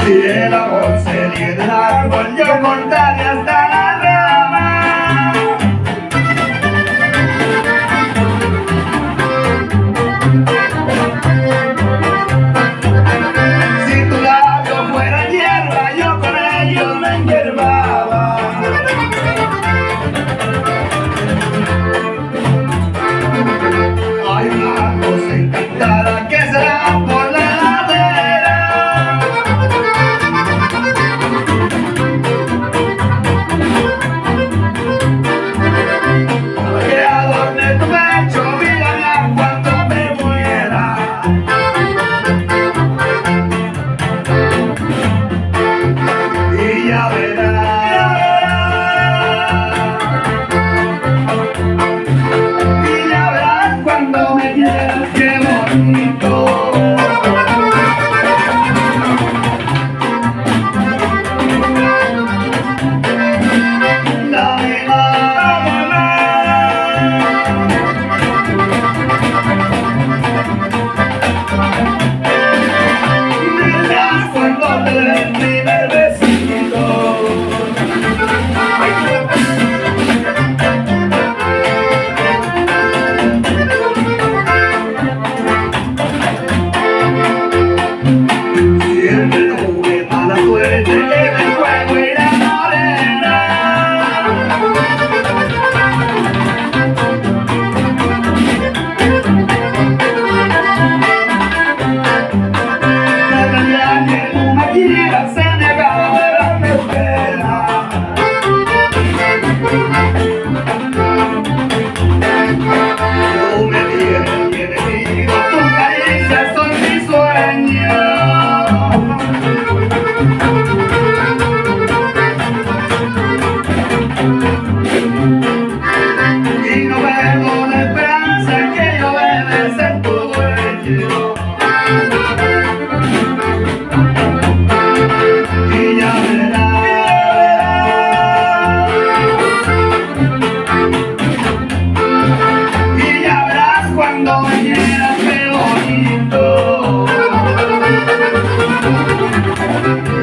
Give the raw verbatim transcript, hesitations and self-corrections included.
Si el amor se diera del árbol, yo cortaría hasta la rama. Si tus labios fueran hierba, yo con ellos me enhierbaba. Hay una cosa encantada que será por la ladera. Que adorne tu pecho, vida mía, cuando me muera. Y ya verás, y ya verás cuando me quieras, qué bonito. Dame más, dame más. Cuando te dé el primer besito. Siempre tuve mala suerte en el juego y la morena. La realidad que tú me quieras se negaba de darme pena. Tú me tienes bien herido, tus caricias son mi sueño. Y no veo la esperanza que yo debe ser tu dueño. Y ya verás, y ya verás cuando me quieras, qué bonito.